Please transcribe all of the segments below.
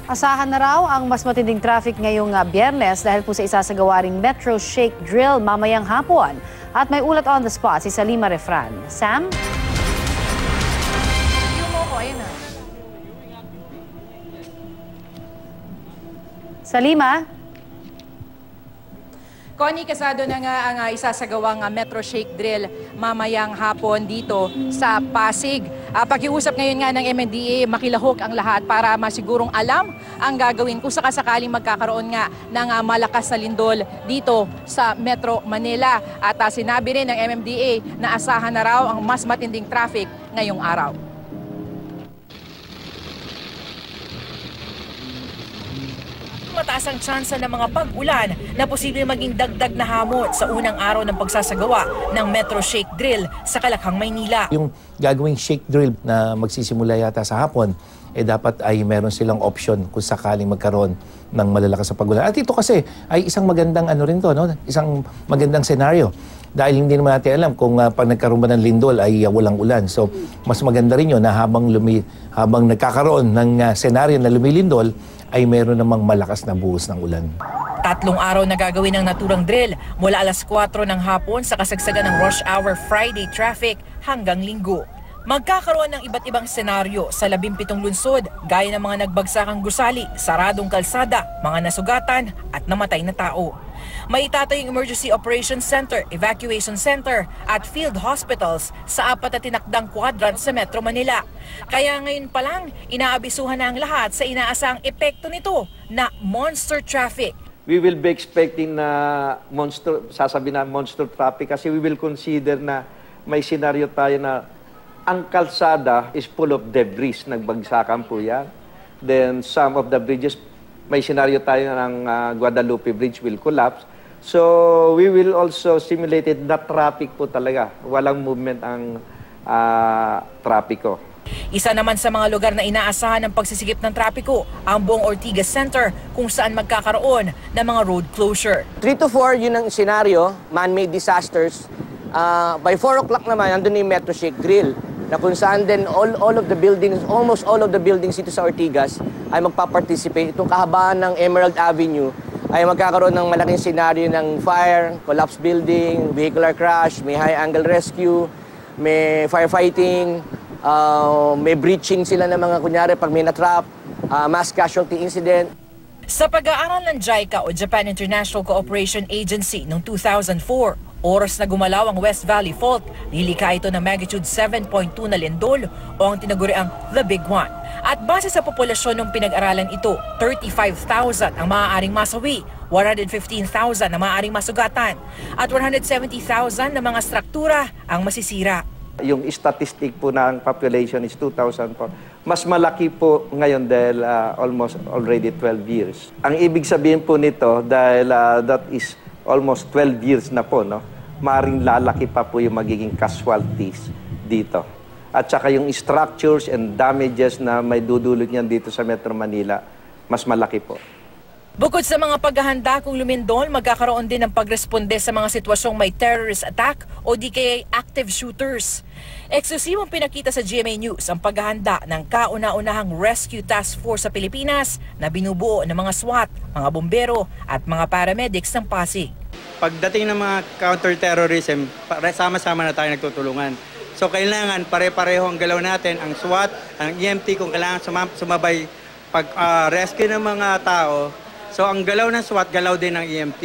Asahan na raw ang mas matinding traffic ngayong Biyernes dahil po sa isasagawa ring Metro Shake Drill mamayang hapon. At may ulat on the spot si Salima Refran. Sam? Salima? Connie, kasado na nga ang isasagawang Metro Shake Drill mamayang hapon dito sa Pasig. Pakiusap ngayon nga ng MMDA, makilahok ang lahat para masigurong alam ang gagawin kung sakasakaling magkakaroon nga ng malakas na lindol dito sa Metro Manila. At sinabi rin ng MMDA na asahan na raw ang mas matinding traffic ngayong araw. Mataas ang tsansa ng mga pag-ulan na posibleng maging dagdag na hamon sa unang araw ng pagsasagawa ng Metro Shake Drill sa Kalakhang, Maynila. Yung gagawing shake drill na magsisimula yata sa hapon, dapat ay meron silang option kung sakaling magkaroon ng malalakas na pag-ulan. At ito kasi ay isang magandang isang magandang senaryo. Dahil hindi naman natin alam kung pag nagkaroon ba ng lindol ay walang ulan. So mas maganda rin yun na habang nagkakaroon ng senaryo na lumilindol, ay meron namang malakas na buhos ng ulan. 3 araw na gagawin ng naturang drill mula alas 4 ng hapon sa kasagsagan ng rush hour Friday traffic hanggang Linggo. Magkakaroon ng iba't ibang senaryo sa 17 lungsod gaya ng mga nagbagsakang gusali, saradong kalsada, mga nasugatan at namatay na tao. May itatayong Emergency Operations Center, Evacuation Center at Field Hospitals sa 4 na tinakdang kwadrant sa Metro Manila. Kaya ngayon pa lang, inaabisuhan na ang lahat sa inaasang epekto nito na monster traffic. We will be expecting na monster traffic kasi we will consider na may senaryo tayo na ang kalsada is full of debris, nagbagsakan po yan. Then some of the bridges, may senaryo tayo ng Guadalupe Bridge will collapse. So we will also simulate it na traffic po talaga. Walang movement ang trapiko. Isa naman sa mga lugar na inaasahan ng pagsisigip ng trapiko, ang buong Ortigas Center kung saan magkakaroon ng mga road closure. 3 to 4 yun ang senaryo, man-made disasters. By 4 o'clock naman, nandun yung Metro Shake Drill na kung saan din all of the buildings, almost all of the buildings dito sa Ortigas ay magpa-participate. Itong kahabaan ng Emerald Avenue ay magkakaroon ng malaking senaryo ng fire, collapsed building, vehicular crash, may high-angle rescue, may firefighting, may breaching sila ng mga kunyari pag may natrap, mass casualty incident. Sa pag-aaral ng JICA o Japan International Cooperation Agency noong 2004, oras na gumalaw ang West Valley Fault, nilika ito ng magnitude 7.2 na lindol o ang tinaguriang The Big One. At base sa populasyon ng pinag-aralan ito, 35,000 ang maaaring masawi, 115,000 ang maaaring masugatan, at 170,000 na mga struktura ang masisira. Yung statistic po ng population is 2,004. Mas malaki po ngayon dahil almost already 12 years. Ang ibig sabihin po nito dahil that is almost 12 years na po, no? Maaaring lalaki pa po yung magiging casualties dito. At saka yung structures and damages na may dudulot niyan dito sa Metro Manila, mas malaki po. Bukod sa mga paghahanda kung lumindol, magkakaroon din ng pagresponde sa mga sitwasyong may terrorist attack o di kaya active shooters. Eksklusibong pinakita sa GMA News ang paghahanda ng kauna-unahang Rescue Task Force sa Pilipinas na binubuo ng mga SWAT, mga bombero at mga paramedics ng Pasig. Pagdating ng mga counter-terrorism, sama-sama na tayo nagtutulungan. So kailangan pare-pareho ang galaw natin, ang SWAT, ang EMT kung kailangan sumabay pag-rescue ng mga tao. So ang galaw ng SWAT, galaw din ng EMT.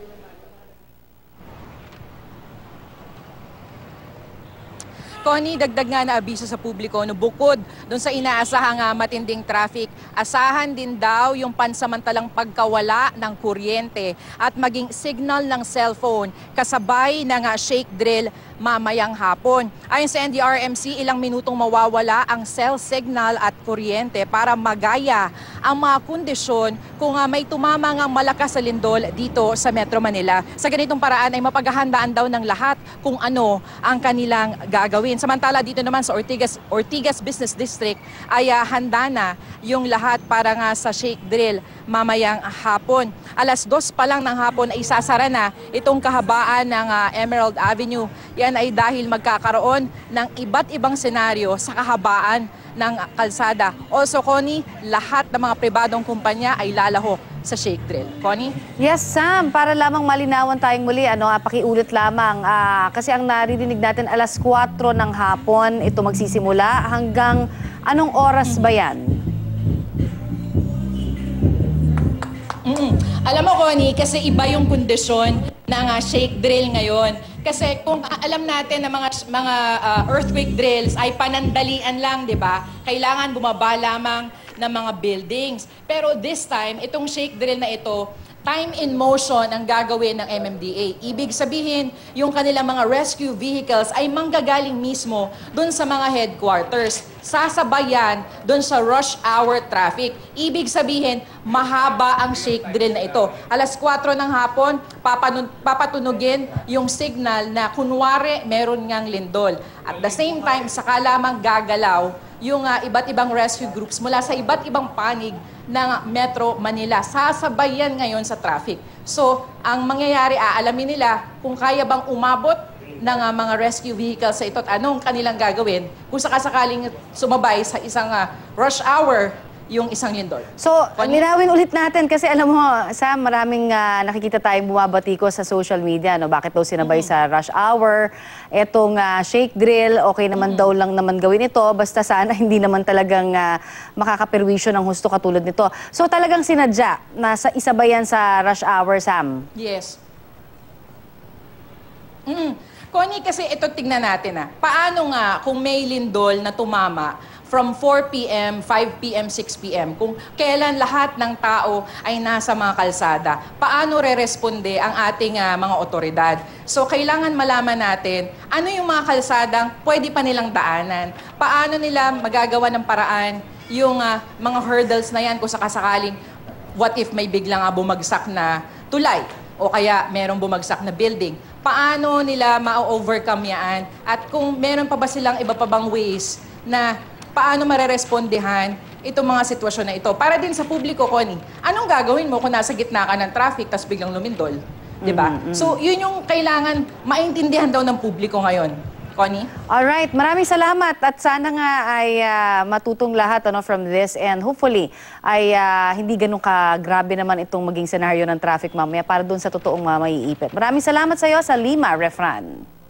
Connie, dagdag nga na abiso sa publiko, no, bukod doon sa inaasahang matinding traffic, asahan din daw yung pansamantalang pagkawala ng kuryente at maging signal ng cellphone kasabay ng shake drill mamayang hapon. Ayon sa NDRMC, ilang minutong mawawala ang cell signal at kuryente para magaya ang mga kondisyon kung may tumamang malakas na lindol dito sa Metro Manila. Sa ganitong paraan ay mapaghahandaan daw ng lahat kung ano ang kanilang gagawin. Samantala dito naman sa Ortigas Business District ay handa na yung lahat para nga sa shake drill mamayang hapon. Alas 2 pa lang ng hapon ay isasara na itong kahabaan ng Emerald Avenue. Yan ay dahil magkakaroon ng iba't ibang senaryo sa kahabaan ng kalsada. Also, Connie, lahat ng mga pribadong kumpanya ay lalaho sa shake drill. Connie? Yes, Sam. Para lamang malinawan tayong muli, pakiulit lamang. Kasi ang naririnig natin, alas 4 ng hapon, ito magsisimula. Hanggang anong oras ba yan? Alam mo, Connie, kasi iba yung kondisyon ng shake drill ngayon. Kasi kung alam natin na mga earthquake drills ay panandalian lang, di ba? Kailangan bumaba lamang ng mga buildings. Pero this time, itong shake drill na ito, time in motion ang gagawin ng MMDA. Ibig sabihin, yung kanilang mga rescue vehicles ay manggagaling mismo doon sa mga headquarters. Sasabayan doon sa rush hour traffic. Ibig sabihin, mahaba ang shake drill na ito. Alas 4 ng hapon, papatunugin yung signal na kunwari meron ngang lindol. At the same time, saka lamang gagalaw yung iba't ibang rescue groups mula sa iba't ibang panig ng Metro Manila. Sasabayan ngayon sa traffic. So, ang mangyayari, aalamin nila kung kaya bang umabot ng mga rescue vehicles sa ito at anong kanilang gagawin kung sakasakaling sumabay sa isang rush hour yung isang lindol. So, linawin ulit natin kasi alam mo, Sam, maraming nakikita tayong bumabati ko sa social media. Bakit daw sinabay sa rush hour? Etong shake drill, okay naman daw lang naman gawin ito. Basta sana hindi naman talagang makakaperwisyo ng husto katulad nito. So, talagang sinadya na isabayan sa rush hour, Sam? Yes. Connie, kasi ito tignan natin. Paano nga kung may lindol na tumama from 4 p.m., 5 p.m., 6 p.m. Kung kailan lahat ng tao ay nasa mga kalsada, paano re-responde ang ating mga otoridad? So, kailangan malaman natin ano yung mga kalsadang pwede pa nilang daanan. Paano nila magagawa ng paraan yung mga hurdles na yan kung sakasakaling what if may biglang bumagsak na tulay o kaya merong bumagsak na building. Paano nila ma-overcome yan? At kung meron pa ba silang iba pa bang ways na paano marerespondehan itong mga sitwasyon na ito. Para din sa publiko, Connie, anong gagawin mo kung nasa gitna ka ng traffic tapos biglang lumindol? Diba? So, yun yung kailangan maintindihan daw ng publiko ngayon. Connie? Alright, maraming salamat at sana nga ay matutong lahat from this and hopefully ay hindi ganun ka-grabe naman itong maging senaryo ng traffic mamaya para dun sa totoong maiipit. Maraming salamat sa iyo sa Lima, Refran.